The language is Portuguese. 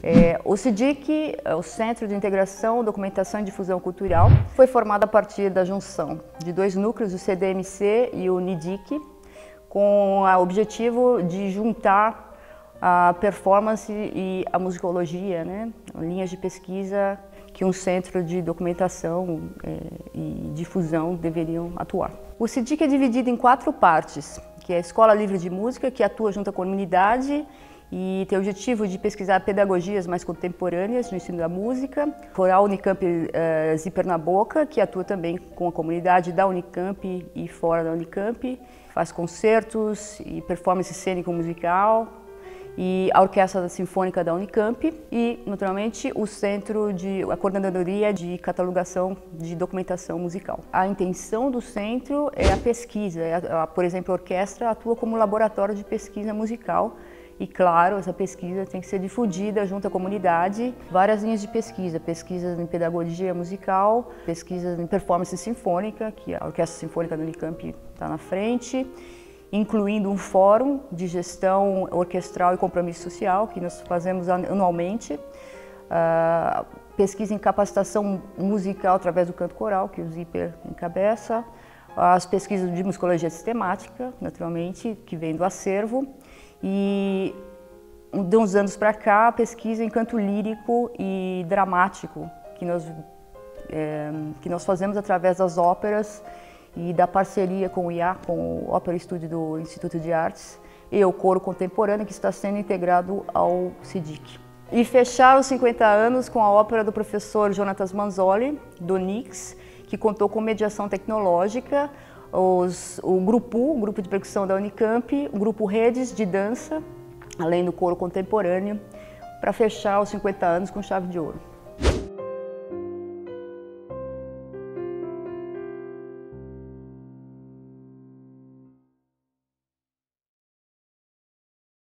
O CIDIC, o Centro de Integração, Documentação e Difusão Cultural, foi formado a partir da junção de dois núcleos, o CDMC e o NIDIC, com o objetivo de juntar a performance e a musicologia, né? Linhas de pesquisa que um centro de documentação e difusão deveriam atuar. O CIDIC é dividido em 4 partes, que é a Escola Livre de Música, que atua junto à comunidade e tem o objetivo de pesquisar pedagogias mais contemporâneas no ensino da música. A Unicamp Zíper na Boca, que atua também com a comunidade da Unicamp e fora da Unicamp, faz concertos e performance cênico-musical, e a Orquestra Sinfônica da Unicamp e, naturalmente, a Coordenadoria de Catalogação de Documentação Musical. A intenção do centro é a pesquisa, por exemplo, a orquestra atua como laboratório de pesquisa musical e, claro, essa pesquisa tem que ser difundida junto à comunidade. Várias linhas de pesquisa, pesquisas em pedagogia musical, pesquisas em performance sinfônica, que a Orquestra Sinfônica da Unicamp está na frente, incluindo um fórum de gestão orquestral e compromisso social, que nós fazemos anualmente, pesquisa em capacitação musical através do canto coral, que o Zíper encabeça, as pesquisas de musicologia sistemática, naturalmente, que vem do acervo, e de uns anos para cá, a pesquisa em canto lírico e dramático, que nós fazemos através das óperas e da parceria com o IA, com o Ópera Estúdio do Instituto de Artes, e o Coro Contemporâneo, que está sendo integrado ao CIDIC. E fechar os 50 anos com a ópera do professor Jonatas Manzoli, do Nix, que contou com mediação tecnológica, o Grupo de Percussão da Unicamp, o Grupo Redes de Dança, além do Coro Contemporâneo, para fechar os 50 anos com chave de ouro.